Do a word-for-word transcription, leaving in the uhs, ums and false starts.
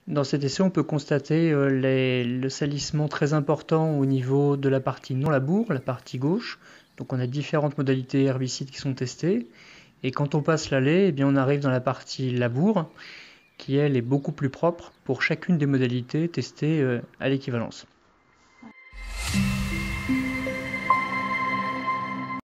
Dans cet essai, on peut constater euh, les- le salissement très important au niveau de la partie non labour, la partie gauche. Donc on a différentes modalités herbicides qui sont testées. Et quand on passe la laie, eh bien on arrive dans la partie labour, qui elle est beaucoup plus propre pour chacune des modalités testées euh, à l'équivalence.